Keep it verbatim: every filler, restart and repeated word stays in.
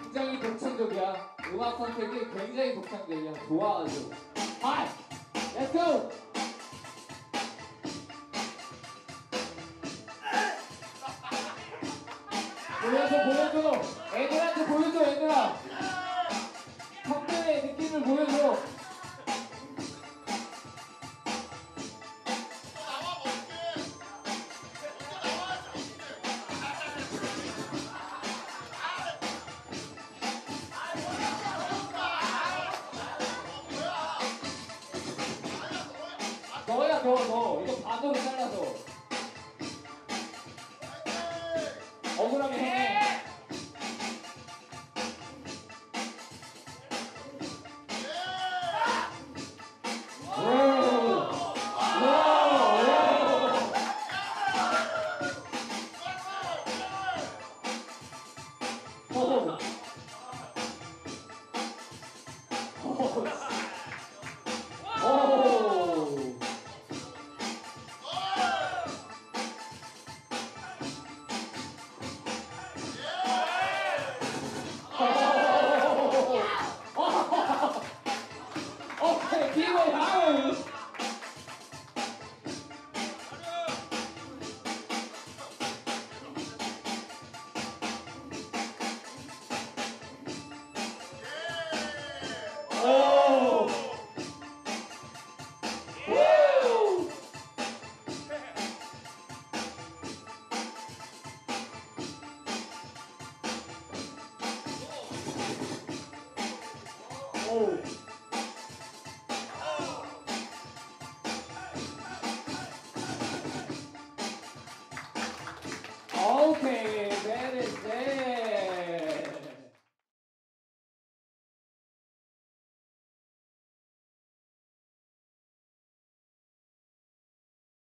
굉장히 독창적이야. 음악 선택이 굉장히 독창적이야. 좋아 아주. 하이! Let's go! 보여줘 보여줘! 애들한테 보여줘 애들아! 성대의 느낌을 보여줘! 너야 너 너 이거 반으로 잘라서 억울하게 해. Okay, keep it high. Oh. Woo. Oh.